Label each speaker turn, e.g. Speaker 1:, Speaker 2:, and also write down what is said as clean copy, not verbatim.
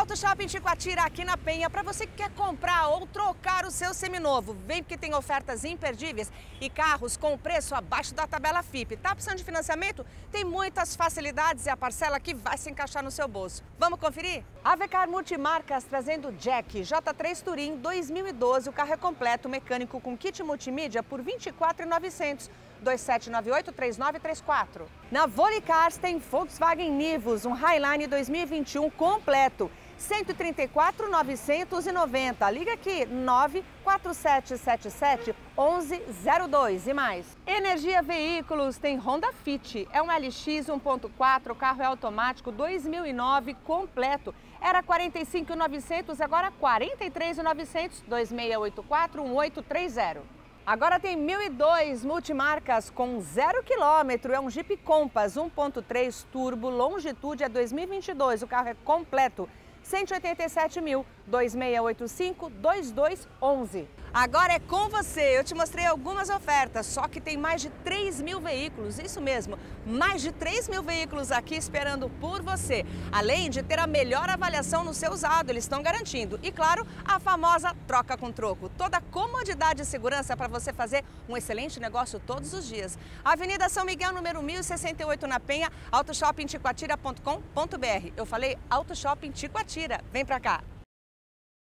Speaker 1: Auto Shopping Ticoatira, aqui na Penha, para você que quer comprar ou trocar o seu seminovo. Vem porque tem ofertas imperdíveis e carros com preço abaixo da tabela FIPE. Tá precisando de financiamento? Tem muitas facilidades e a parcela que vai se encaixar no seu bolso. Vamos conferir? A Avecar Multimarcas trazendo Jack J3 Touring 2012. O carro é completo, mecânico com kit multimídia por R$ 24.900. 2798-3934. Na Volicars tem Volkswagen Nivus, um Highline 2021 completo, 134.990. Liga aqui, 94777-1102 e mais. Energia Veículos tem Honda Fit, é um LX 1.4, o carro é automático 2009 completo. Era 45.900, agora 43.900, 2684-1830. Agora tem 1002 multimarcas com 0 km, é um Jeep Compass 1.3 turbo, longitude é 2022, o carro é completo, 187.000, 2685-2211. Agora é com você, eu te mostrei algumas ofertas, só que tem mais de 3.000 veículos, isso mesmo, mais de 3.000 veículos aqui esperando por você. Além de ter a melhor avaliação no seu usado, eles estão garantindo. E claro, a famosa troca com troco. Toda a comodidade e segurança para você fazer um excelente negócio todos os dias. Avenida São Miguel, número 1068 na Penha, autoshoppingticoatira.com.br. Eu falei Auto Shopping Ticoatira, vem pra cá.